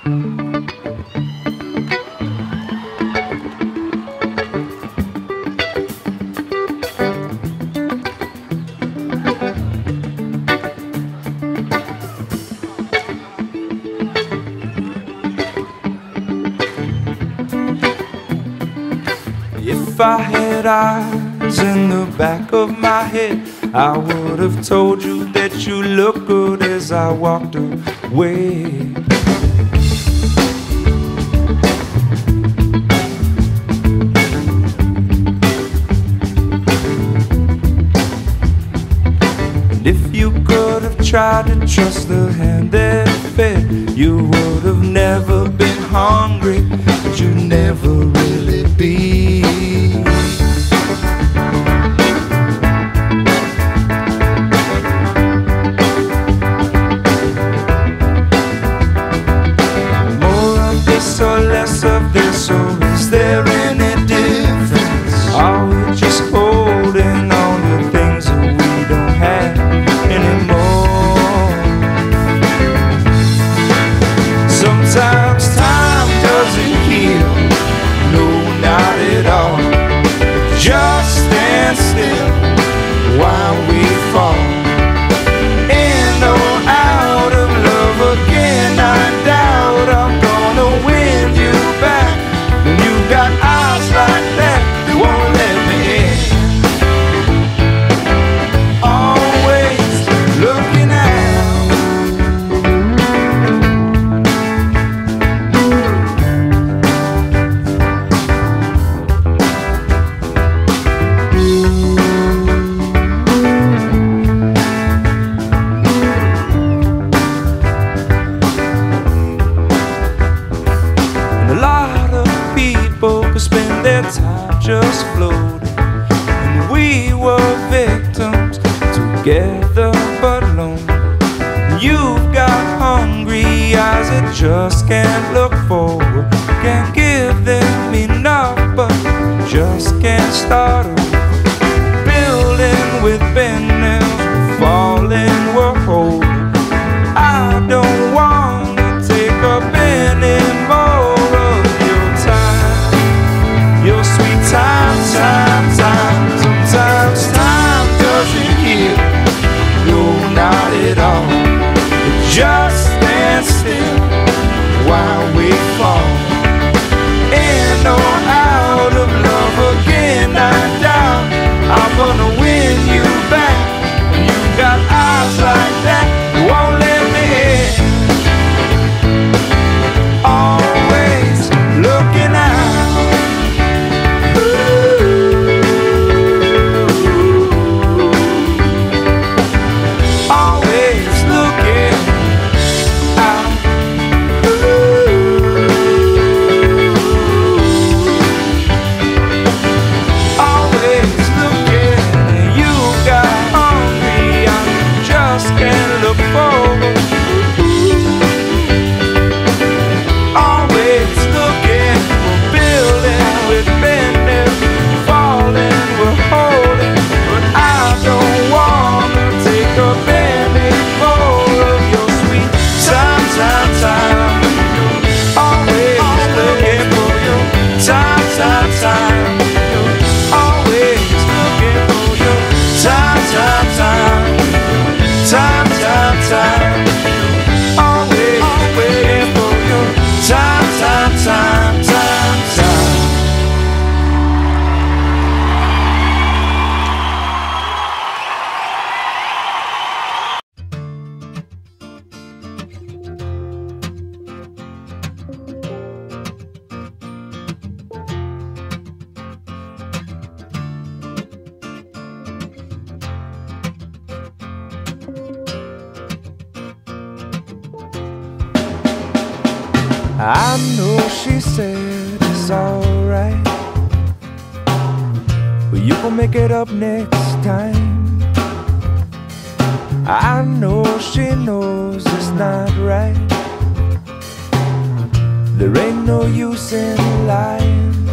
If I had eyes in the back of my head, I would have told you that you look good as I walked away. And if you could have tried to trust the hand that fed, you would have never been hungry, but you'd never really be. Or less of this, or is there any difference? Are we just holding on to things that we don't have anymore? Sometimes time doesn't heal, no, not at all. Just stand still while we fall in or out of love again. I doubt I'm gonna win you back when you got eyes like that. They won't let me in. Always looking time just floated, and we were victims together but alone. You've got hungry eyes that just can't look forward, can't give them enough but just can't start over. Building with bent nails, we're falling, we're holding. I don't want to take up any more of your time, your sweet time, time, time. Sometimes time doesn't heal, no, not at all. It just stands still while we fall in or out of love again. I doubt I'm gonna win you back. You got eyes like that, you won't let me in. Always looking out. I know she said it's alright, but you gon' make it up next time. I know she knows it's not right. There ain't no use in lying.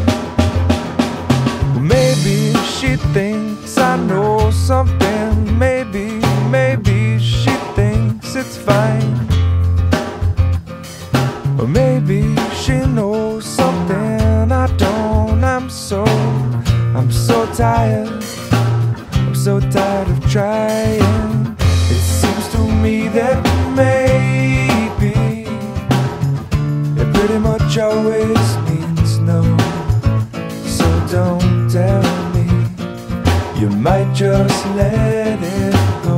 Maybe she thinks I know something. Maybe she thinks it's fine. Or maybe she knows something I don't. I'm so tired. I'm so tired of trying. It seems to me that maybe it pretty much always means no. So don't tell me, you might just let it go.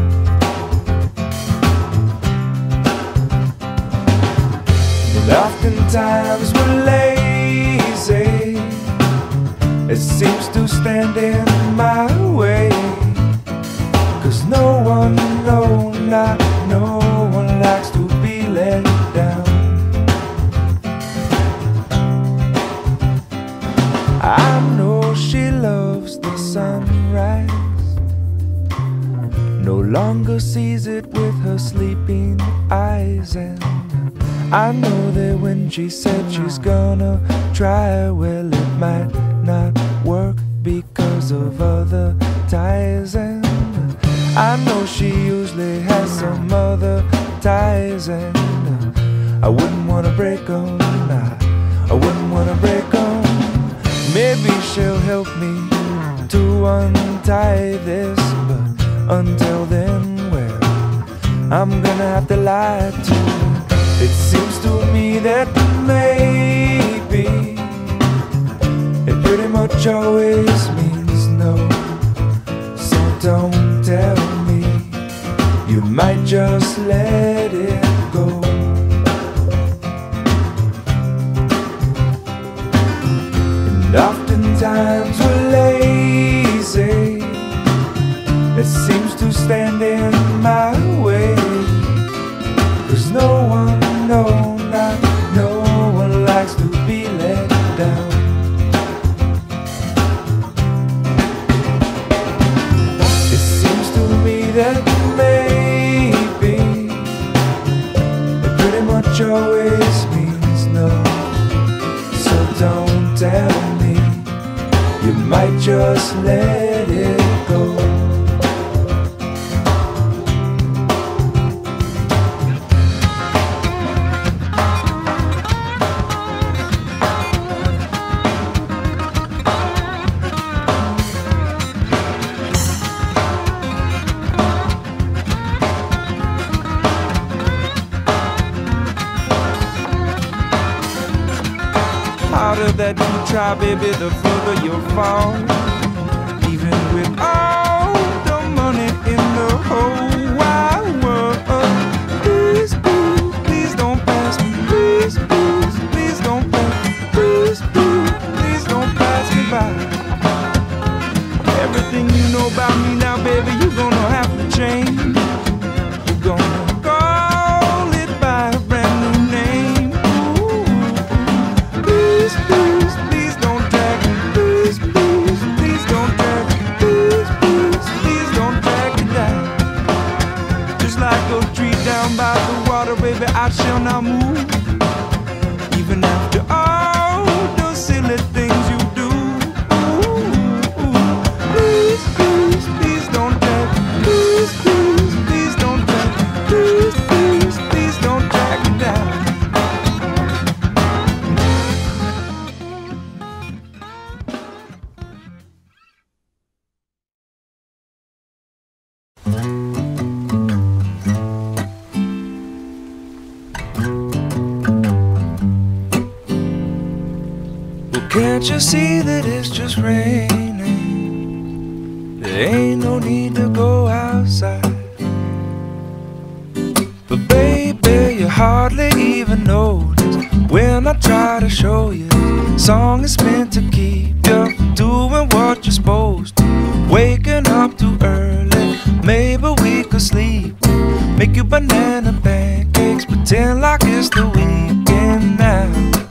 And oftentimes we're lazy. It seems to stand in my way. 'Cause no one, no, not no one likes to be let down. I know she loves the sunrise, no longer sees it with her sleeping eyes. And I know that when she said she's gonna try, well, it might not work because of other ties. And I know she usually has some other ties. And I wouldn't wanna break them, I wouldn't wanna break them. Maybe she'll help me to untie this, but until then, well, I'm gonna have to lie to her. It seems to me that maybe it pretty much always means no. So don't tell me, you might just let it go. And oftentimes we're lazy. It seems to stand in my way. 'Cause no one, no, not no one likes to be let down. It seems to me that maybe it pretty much always means no. So don't tell me, you might just let it go. That you try, baby, the further you'll fall. Even with all the money in the whole wide world. Please, please, please don't pass me. Please, please, please don't pass me. Please, please, please don't pass me by. Everything you know about me now, baby, you're gonna have to change. You're gonna call it by a brand new name. Ooh, please, please, please don't drag me. Please, please, please don't drag me. Please, please, please don't drag me down. Just like a tree down by the water, baby, I shall not move. Even after all the silly things you do. Ooh, please, please, please don't drag me. Please, please, please don't drag me. Please, please, please don't drag me down. Can't you see that it's just raining? There ain't no need to go outside. But baby, you hardly even notice when I try to show you. Song is meant to keep you doing what you're supposed to. Waking up too early, maybe we could sleep. Make you banana pancakes, pretend like it's the weekend now.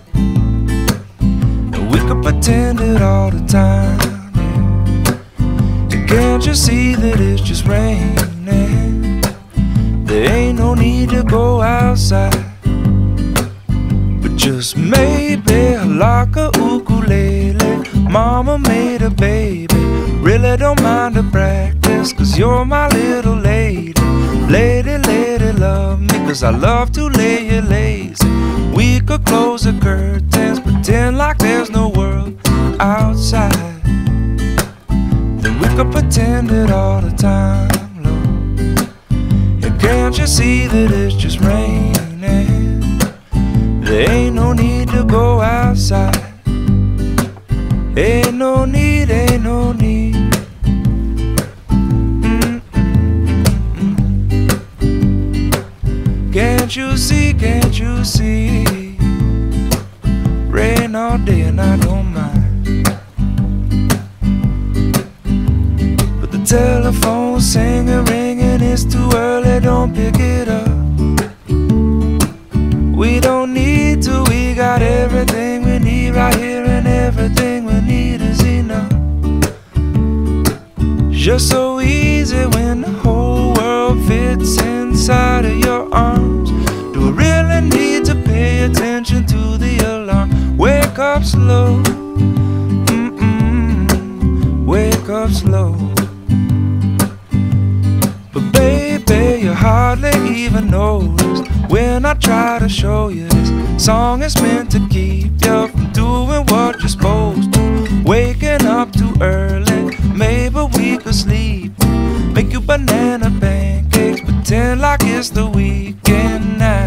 We could pretend it all the time, yeah. And can't you see that it's just raining? There ain't no need to go outside. But just maybe like a ukulele, mama made a baby. Really don't mind the practice, 'cause you're my little lady. Lady, lady, love me, 'cause I love to lay you lazy. We close the curtains, pretend like there's no world outside. Then we could pretend it all the time, Lord. And can't you see that it's just raining? There ain't no need to go outside. Ain't no need, ain't no need. Can't you see, can't you see? Rain all day and I don't mind. But the telephone's singing, ringing, it's too early, don't pick it up. We don't need to, we got everything we need right here, and everything we need is enough. Just so easy when the whole world fits inside of your arms. Do I really need to pay attention to the alarm? Wake up slow, wake up slow. But baby, you hardly even notice when I try to show you this song is meant to keep you from doing what you're supposed to. Waking up too early, maybe we could sleep. Make you banana pancakes, pretend like it's the weekend now.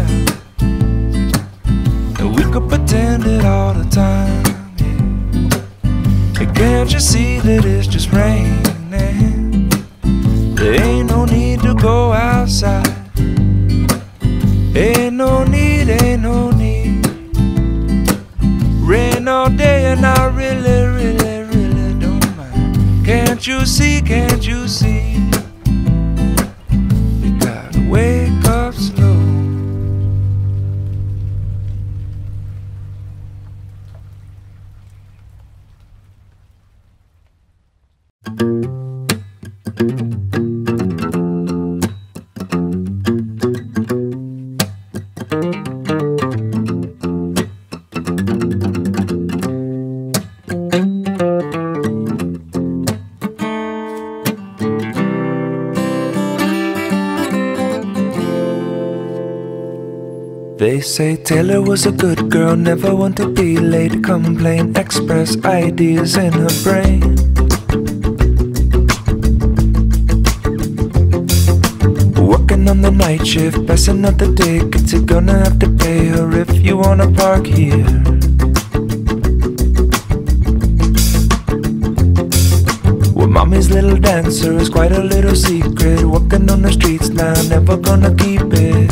And we could pretend it all the time, yeah. And can't you see that it's just raining? There ain't no need to go outside. Ain't no need, ain't no need. Rain all day and I really, really, really don't mind. Can't you see, can't you see? You gotta wake up slow. They say Taylor was a good girl, never want to be late, complain, express ideas in her brain. Working on the night shift, passing out the tickets, you're gonna have to pay her if you wanna park here. Well, mommy's little dancer is quite a little secret, walking on the streets now, never gonna keep it.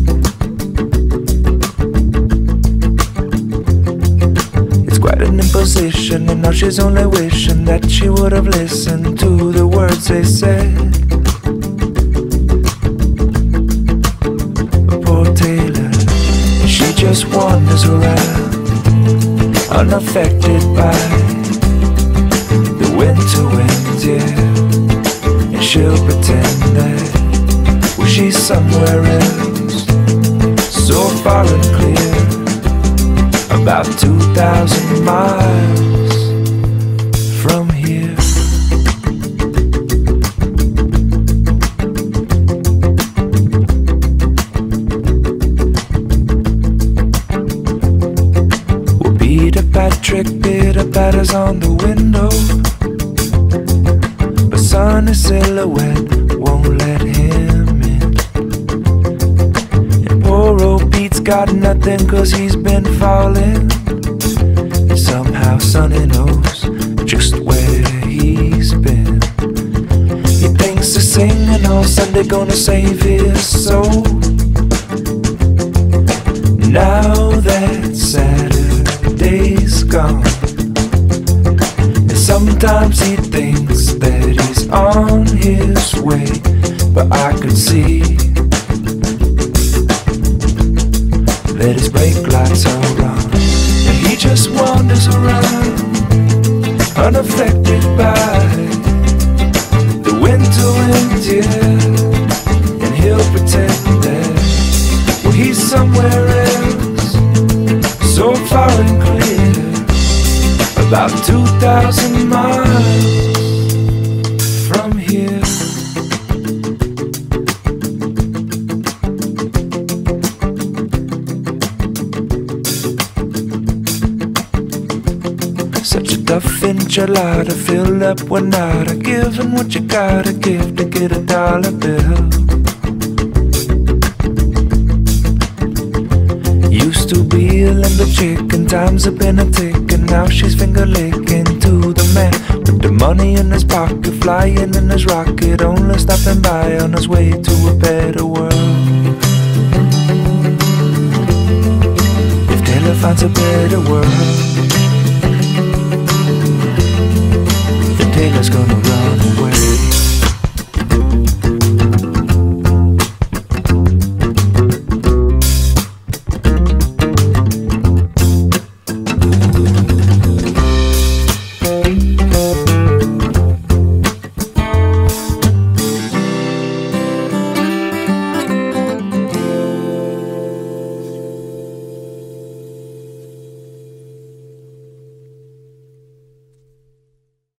Quite an imposition, and now she's only wishing that she would have listened to the words they said. Poor Taylor, she just wanders around, unaffected by the winter winds, yeah. And she'll pretend that, well, she's somewhere else, so far and clear, about 2,000 miles from here. Well, Peter Patrick, Peter Patter's on the window, but sunny silhouette won't let him in. And poor old Pete's got nothing 'cause he's been falling. And somehow Sonny knows just where he's been. He thinks the singing on Sunday gonna save his soul. Now that Saturday's gone, and sometimes he thinks that he's on his way, but I could see that his brake lights are on, and he just wanders around, unaffected by the winter winds, yeah. And he'll pretend that, well, he's somewhere else, so far and clear, about 2,000 miles from here. stuffed enchilada filled up with nada, giving what you gotta give to get a dollar bill. Used to be a limber chick and times have been a tick, and now she's finger licking to the man with the money in his pocket, flying in his rocket, only stopping by on his way to a better world. If Taylor finds a better world, then Taylor's gonna run away.